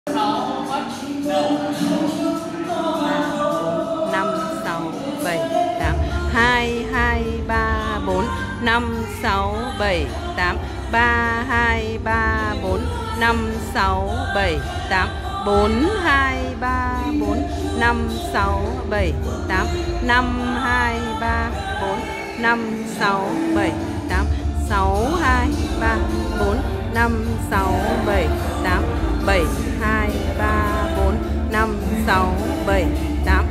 5 6 7 8 2 2 3 4 5 6 7 8 3 2 3 4 5 6 7 8 4 2 3 4 5 6 7 8 5 2 3 4 5 6 7 8 6 2 3 4 5 6 7 8 7 2 3 4 5 6 7 8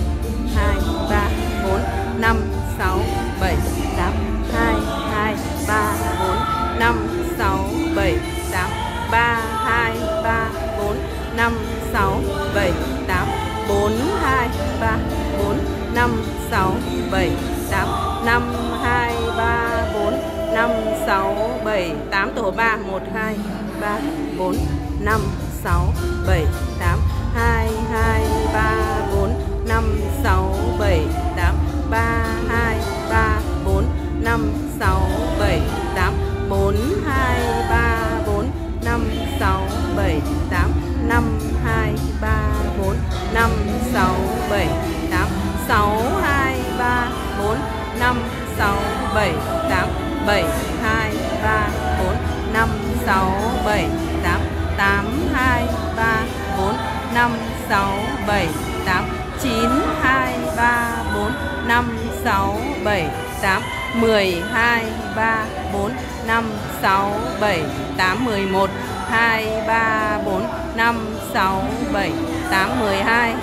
2 3 4 5 6 7 8 2 2 3 4 5 6 7 8 3 2 3 4 5 6 7 8 4 2 3 4 5 6 7 8 5 2 3 4 5 6 7 8 tổ 3 1 2 3 4 5 6 7 8 2 2 3 4 5 6 7 8 3 2 3 4 5 6 7 8 4 2 3 4 5 6 7 8 5 2 3 4 5 6 7 8 6 2 3 4 5 6 7 8 7 2 3 4 5 6 7 8 8 2 3 4 5 6 7 8 9 2 3 4 5 6 7 8 10 2 3 4 5 6 7 8 11 2 3 4 5 6 7 8 12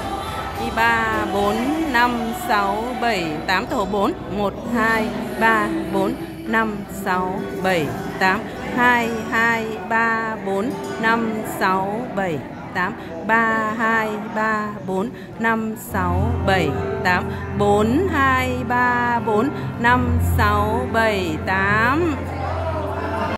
3 4 5 6 7 8 tổ 4 1 2 3 4 5 6 7 8 2 2 3 4 5 6 7 8 3 2 3 4 5 6 7 8 4 2 3 4 5 6 7 8